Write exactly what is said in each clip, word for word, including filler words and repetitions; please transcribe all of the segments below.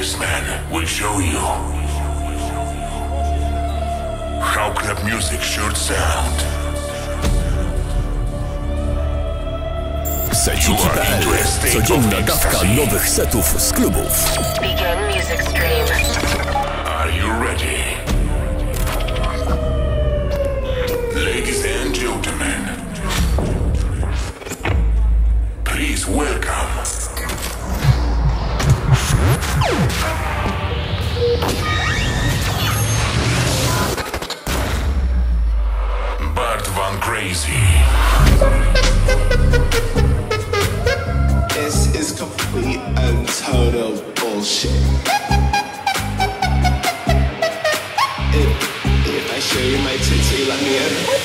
Spaceman will show you how club music should sound. Seciki kropka p l. Codzienna dawka nowych setów z klubów. Begin music stream. Are you ready? Ladies and gentlemen, please welcome Bart Van Crazy. This is complete and total bullshit. If, if I show you my tits, you let me in.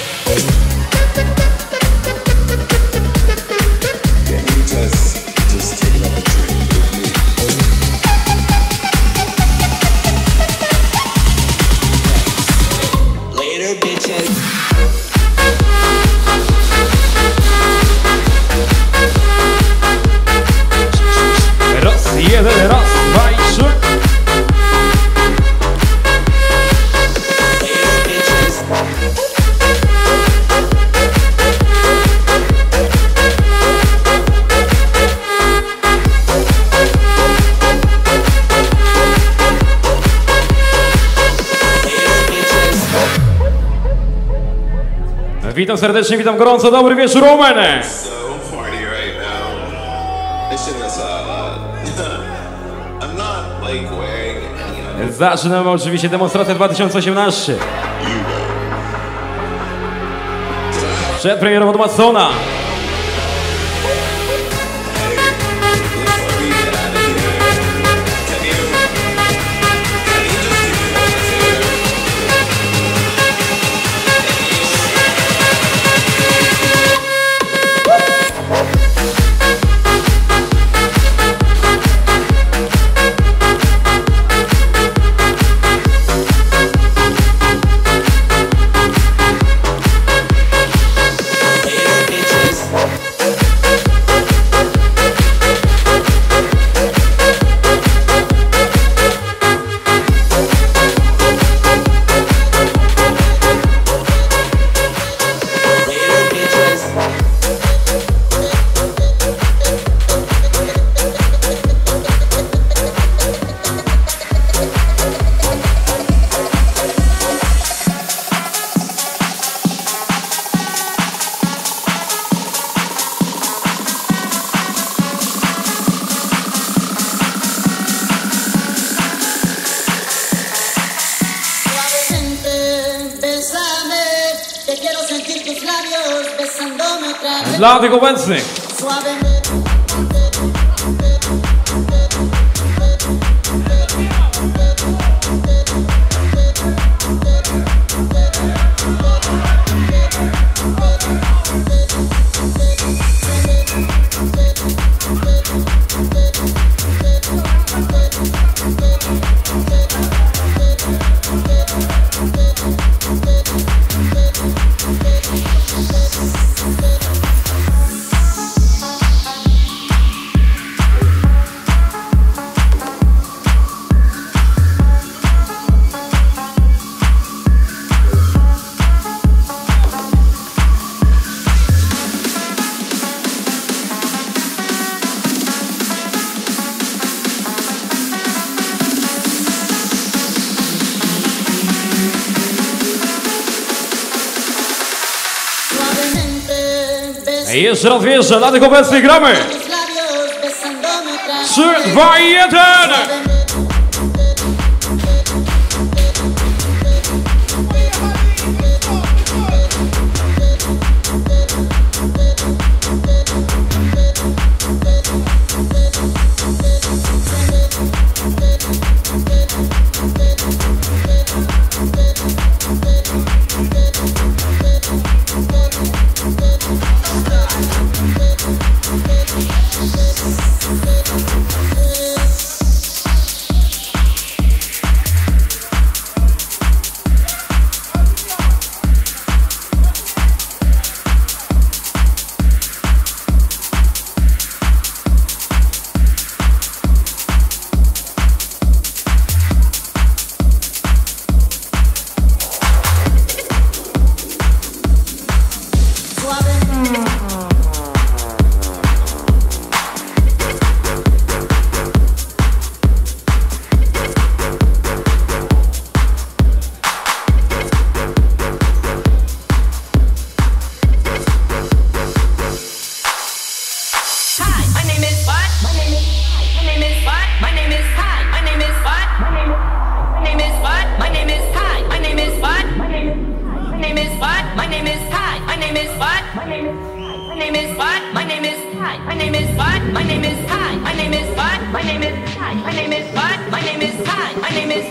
Can you just, just take up a drink with me? Later, bitches. Raz, jeden, raz, dwa i trzy. Witam serdecznie, witam gorąco, dobry wieczór, Romany! Zaczynamy oczywiście demonstrację dwa tysiące osiemnaście. Przed premierą od Matsona. Dla tych obecnych. Jeszcze raz wjeżdża, dla tych obecnych gramy! trzy, dwa i jeden! name is what? My name is my name is what? My name is Hi. My name is what? My name is what? My name is Hi. My name is what? My name is my name is what? My name is Hi. My name is what? My name is my name is what? My name is Hi. My name is what? My name is Hi. My name is what? My name is Hi. My name is what? My name is Hi. My name is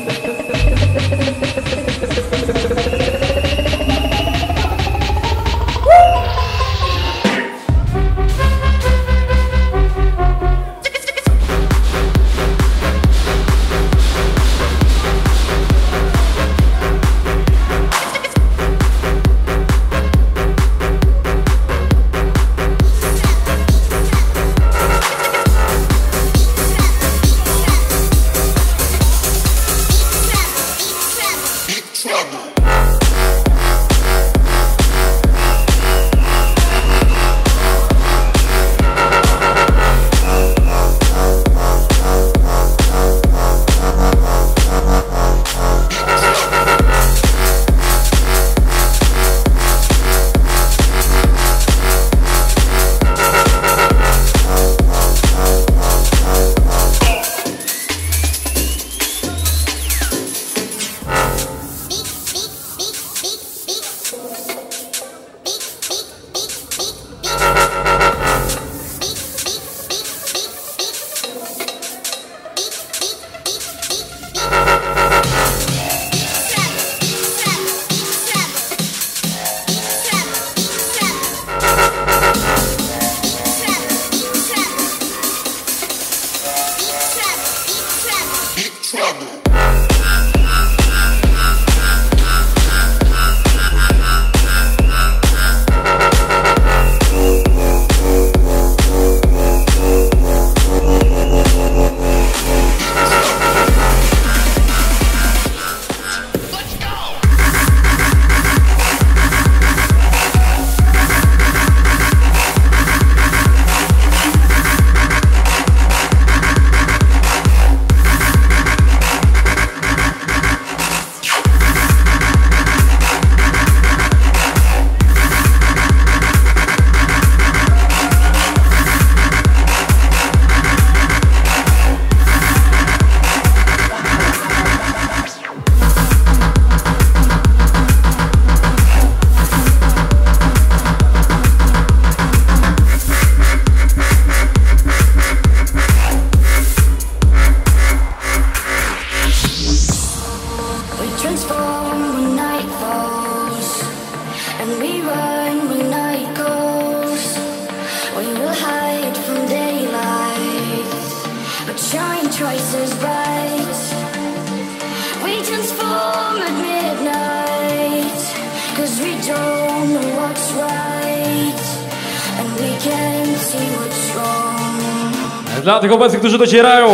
Dla tych obecnych, którzy docierają,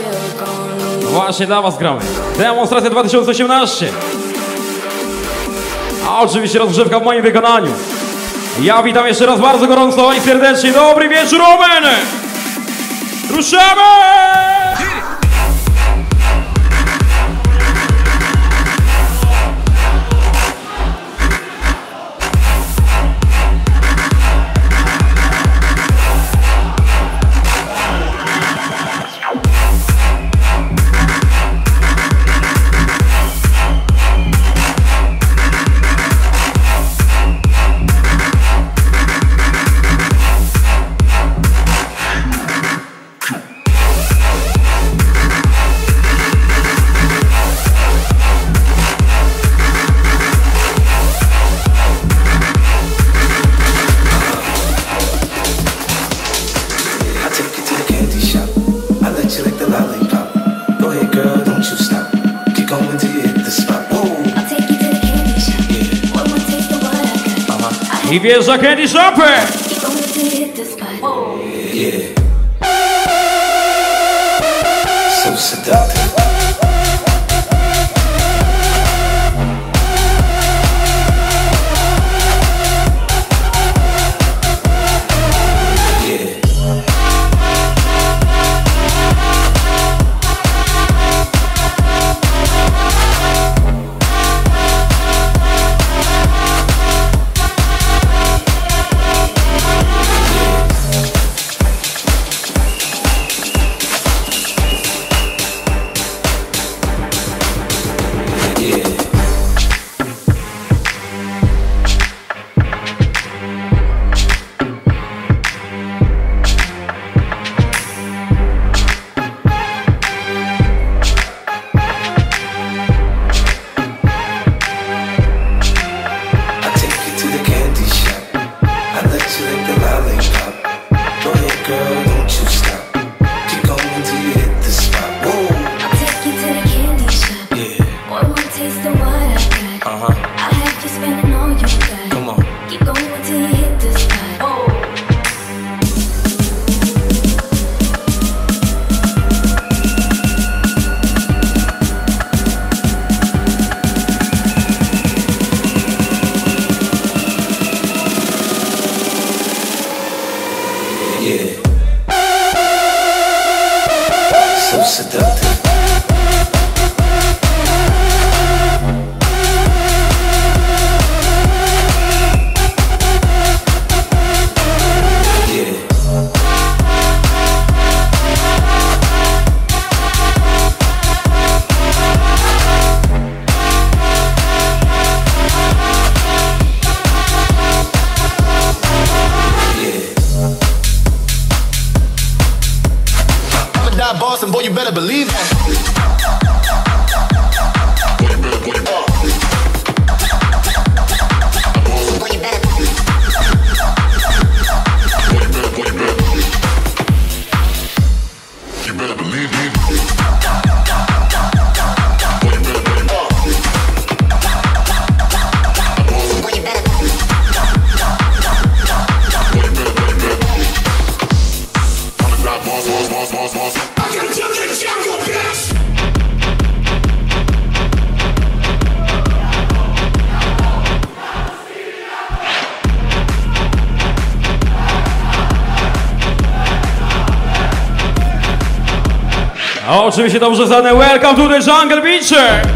właśnie dla was gramy. Demonstracja dwa tysiące osiemnaście. A oczywiście rozgrzewka w moim wykonaniu. Ja witam jeszcze raz bardzo gorąco i serdecznie. Dobry wieczór, Omen! Ruszamy! I wjeżdża Candy Shopper! Yeah. So seductive. seductive. Boston, boy, you better believe that. Boy, you better. You better believe me. Boy, you better. Boss, boss, boss, boss, boss. A oczywiście dobrze znane Welcome to the Jungle Beach.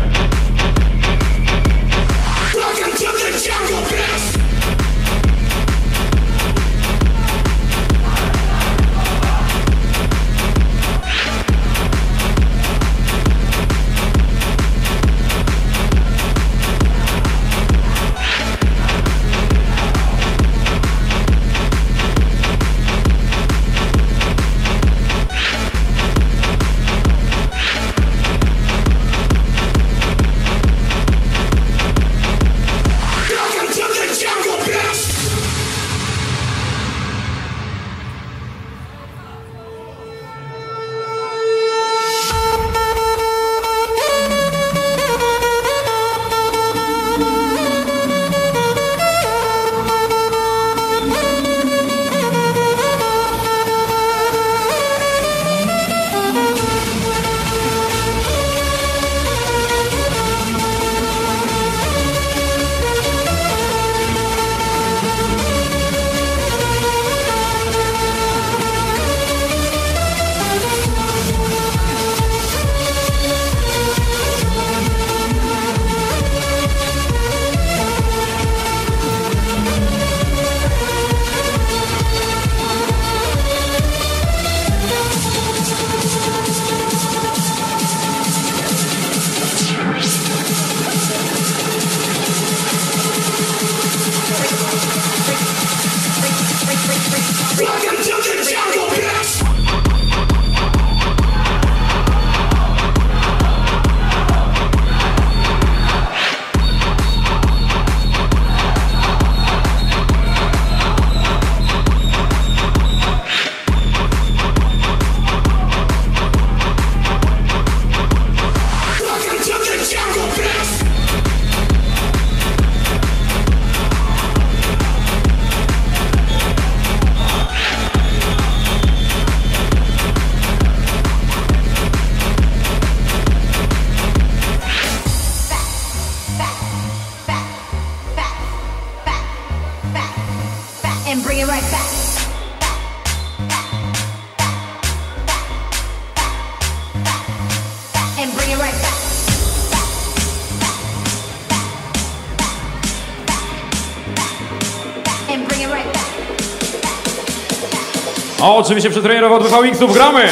A oczywiście przy trenerowo od B V X-ów gramy!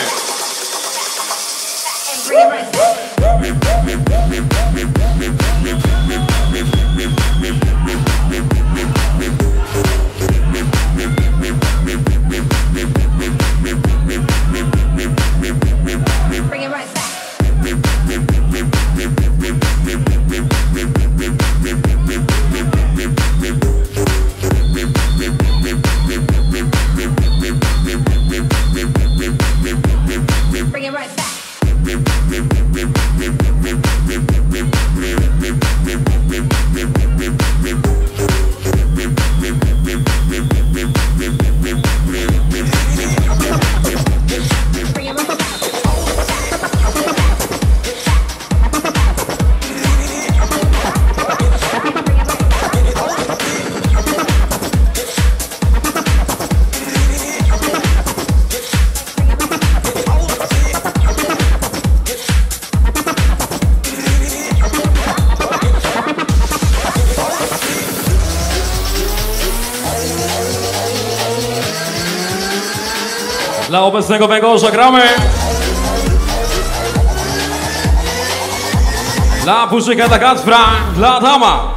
Bring it right back. Dla obecnego węgorza gramy. Dla Puszyka, dla Kacpra, dla Adama.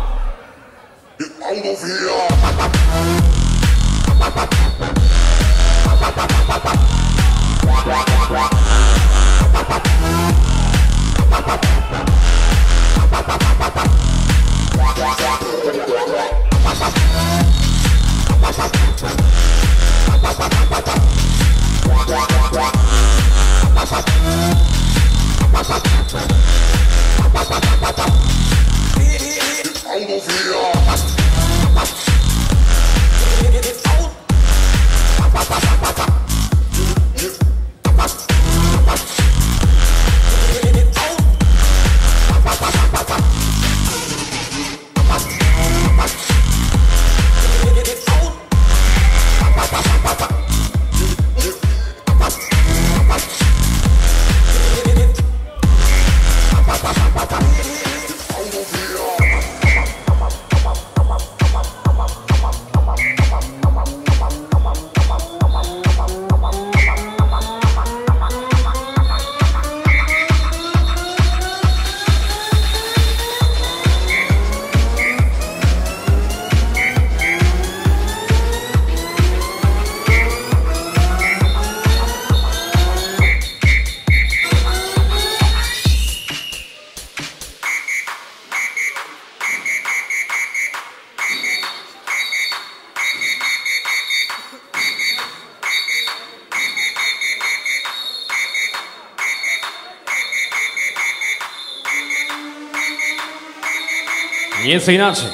Nieco inaczej.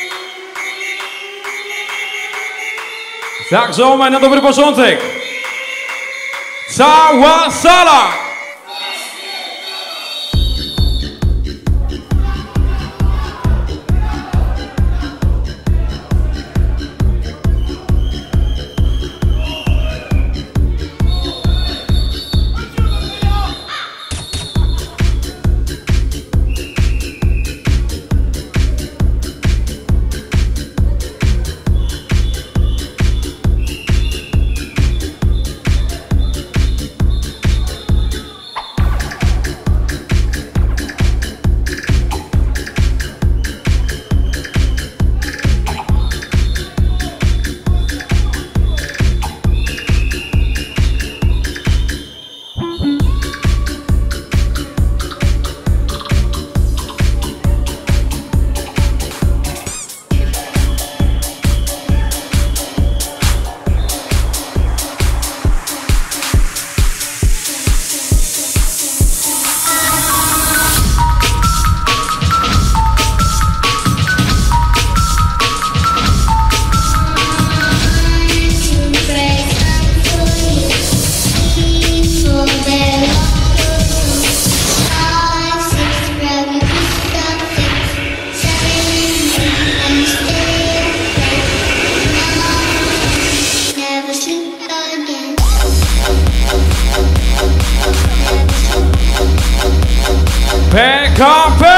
Także omaj na dobry początek. Cała sala. P K P!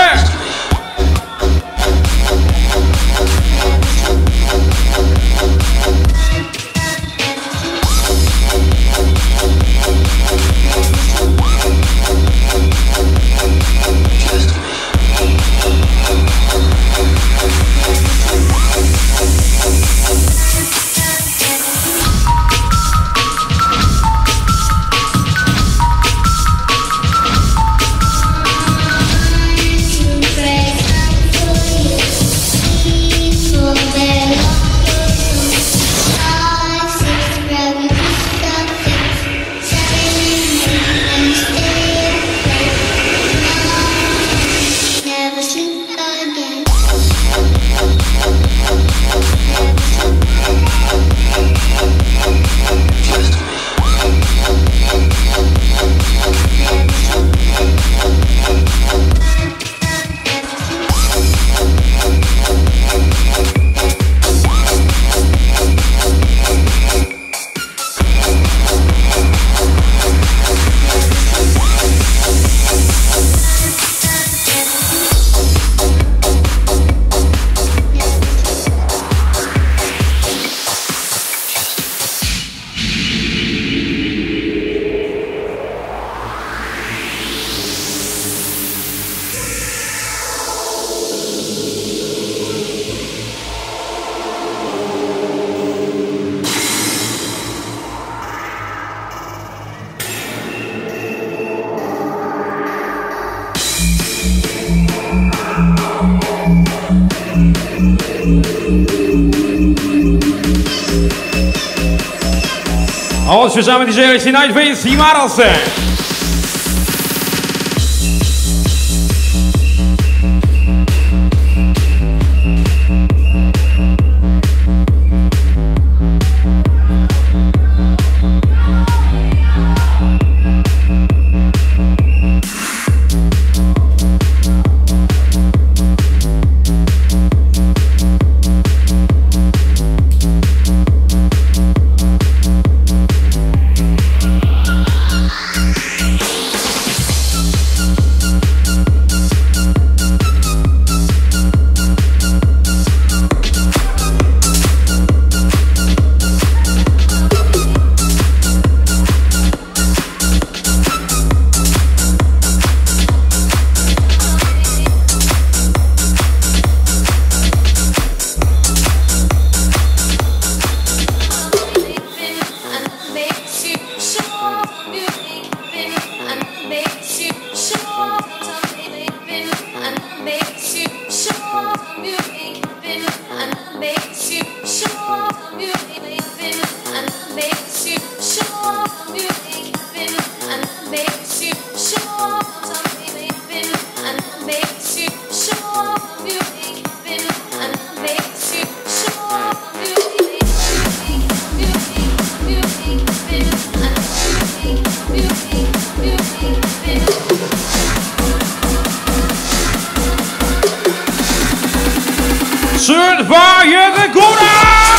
Odświeżamy D J L C Nightface i Marasę. trzy, dwa, jeden, góra!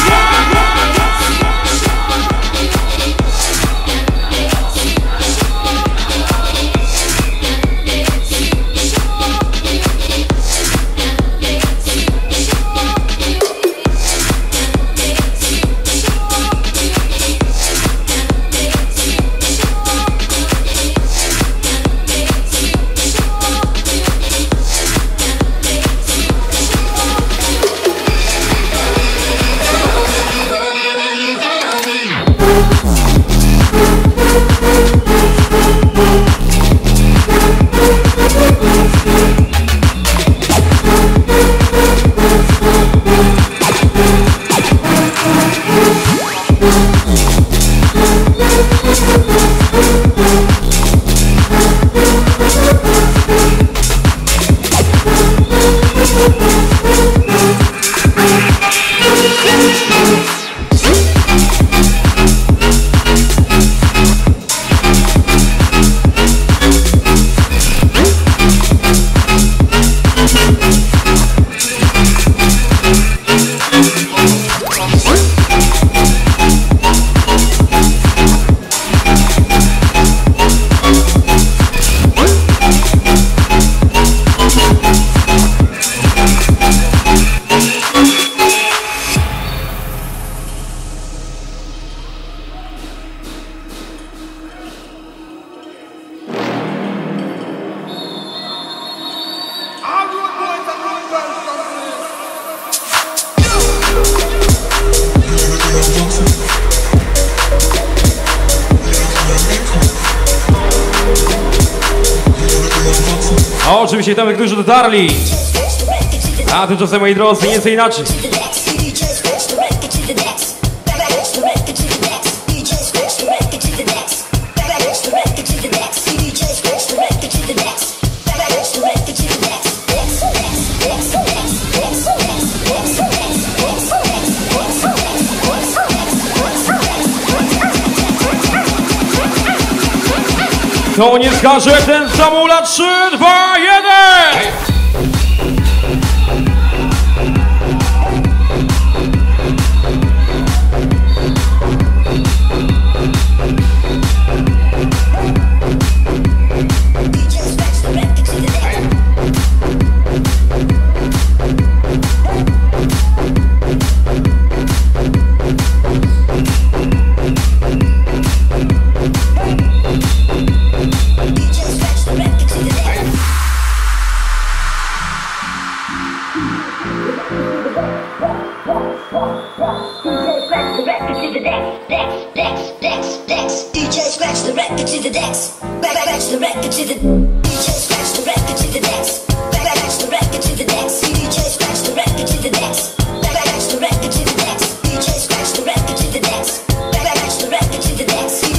A oczywiście tam, którzy dotarli. A tymczasem, moi drodzy, nieco inaczej. To nie skaże ten Samula. Trzy, dwa, jeden! Next.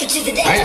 pictures today.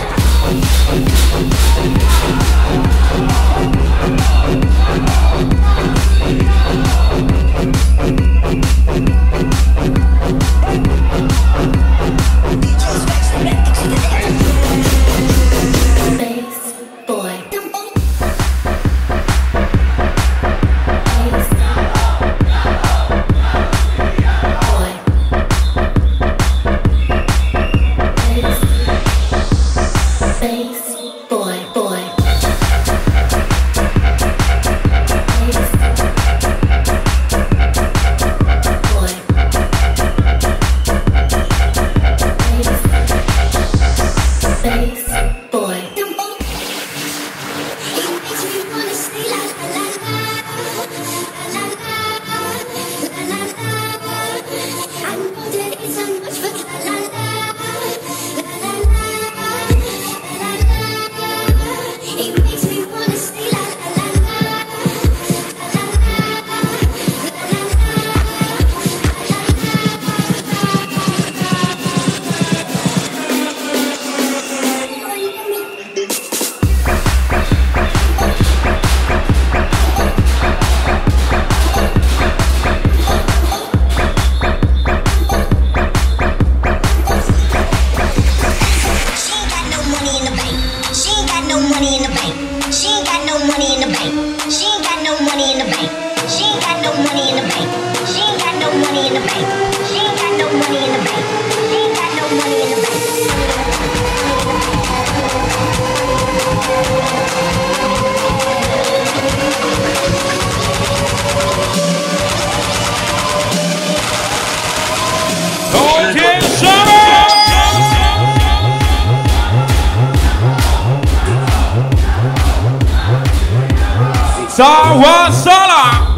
Cała sala!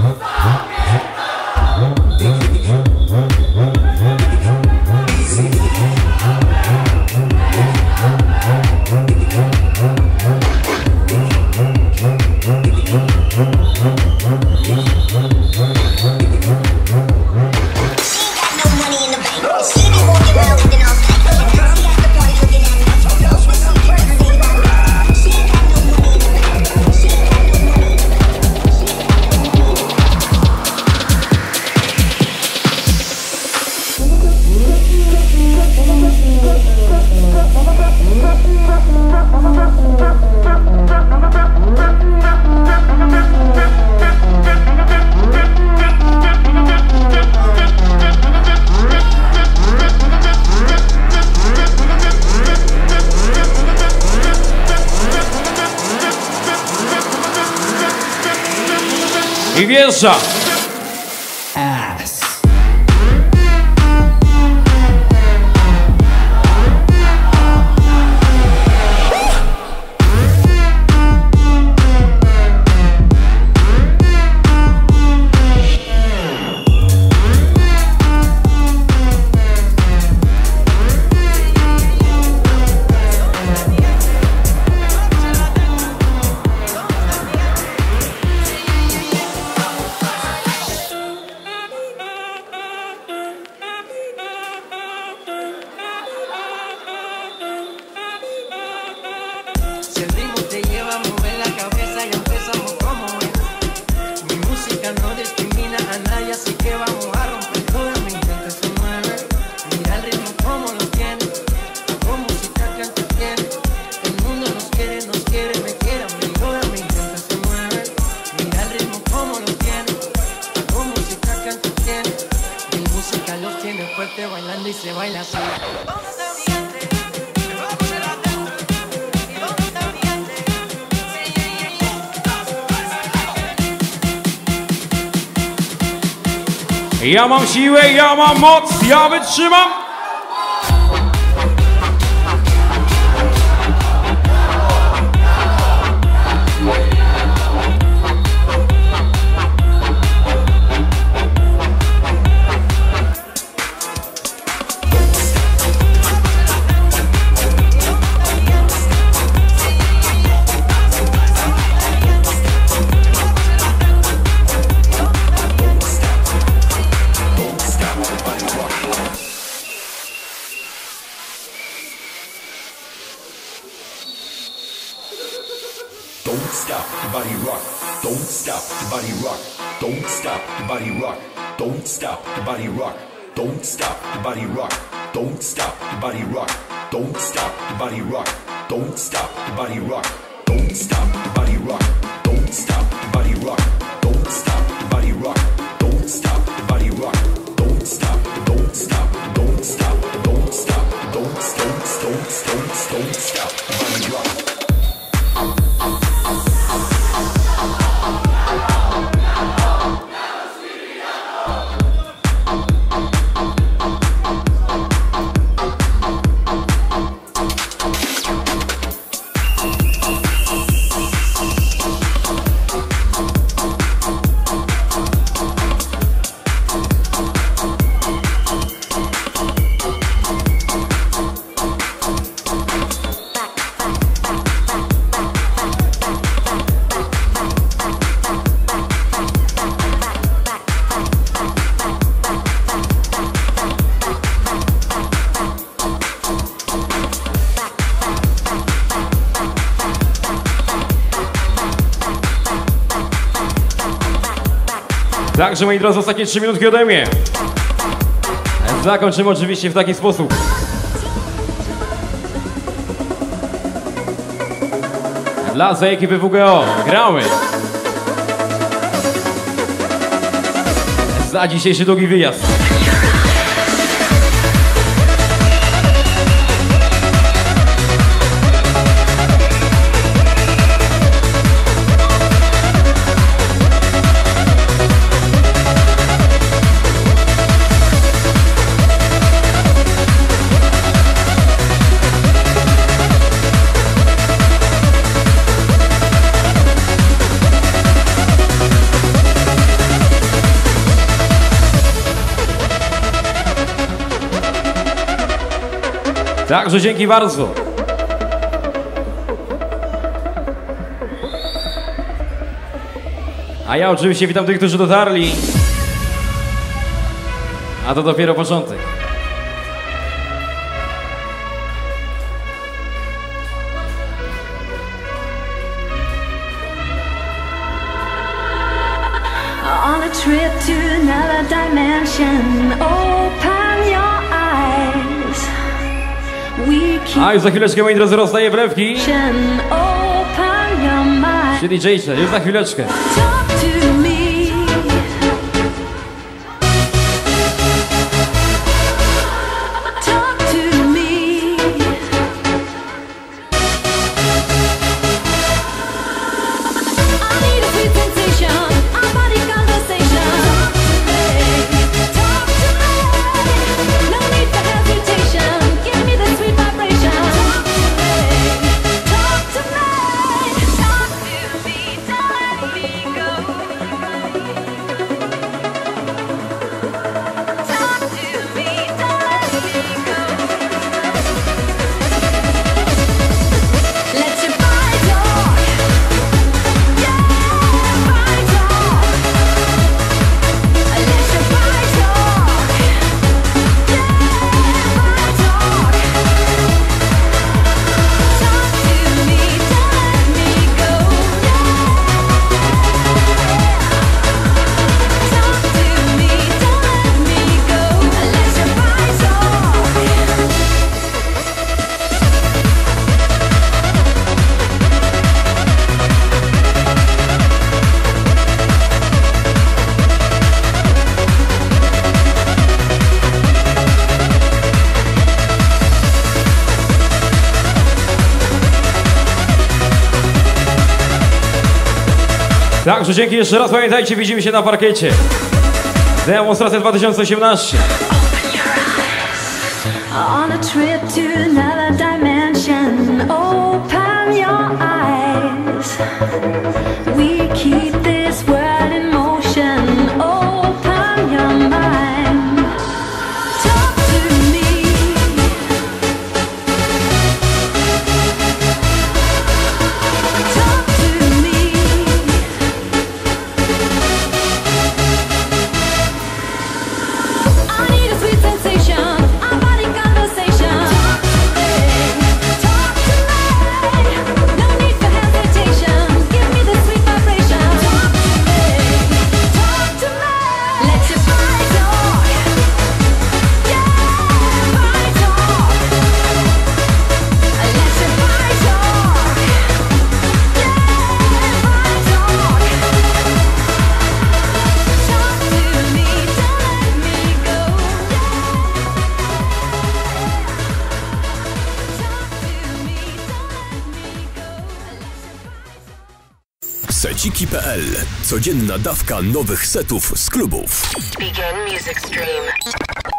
I wjeżdża. Ja mam siłę, ja mam moc, ja wytrzymam. stop the body rock. Don't stop the body rock. Don't stop the body rock. Don't stop the body rock. Don't stop the body rock. Don't stop the body rock. Don't stop the body rock. Don't stop the body rock. Don't stop the body rock. Don't stop the body rock. Don't stop the body rock. Don't stop the body rock. Don't stop. Don't stop. Don't stop. Don't stop. Don't stop. Don't stop. Don't stop the body rock. Także moi drodzy, ostatnie trzy minutki ode mnie. Zakończymy oczywiście w taki sposób. Dla całej ekipy W G O gramy za dzisiejszy długi wyjazd. Także dzięki bardzo. A ja oczywiście witam tych, którzy dotarli. A to dopiero początek. On a trip to another dimension, open your eyes. We keep A już za chwileczkę, moi drodzy, rozdaję wlewki. open your mind. Czyli D J, już za chwileczkę. Talk to me. Talk to me. I need a sweet sensation, a body conversation. Talk to me. No need for hesitation. Give me the sweet vibration. Talk to me. Talk to me. Don't let me go. Talk to me. Don't let me go. Let your body talk. Yeah, body talk. Let your body talk. Yeah, body talk. Talk to me, don't let me go. Talk to me, don't let me go. Let your body talk. Także dzięki jeszcze raz, pamiętajcie, widzimy się na parkiecie. Demonstracja dwa tysiące osiemnaście. On a trip to another dimension, open your eyes. We keep this world in motion, open your mind. Talk to me. Talk to me. I need a sweet sensation, a body conversation. Talk to me. No need for hesitation. Give me seciki kropka p l. Codzienna dawka nowych setów z klubów. Begin music stream.